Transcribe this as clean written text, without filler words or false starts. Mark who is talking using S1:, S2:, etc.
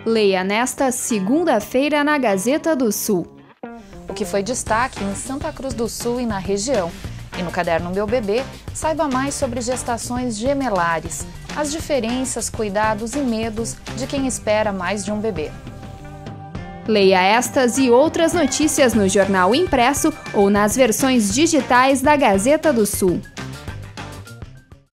S1: Leia nesta segunda-feira na Gazeta do Sul.
S2: O que foi destaque em Santa Cruz do Sul e na região. E no caderno Meu Bebê, saiba mais sobre gestações gemelares, as diferenças, cuidados e medos de quem espera mais de um bebê.
S1: Leia estas e outras notícias no jornal impresso ou nas versões digitais da Gazeta do Sul.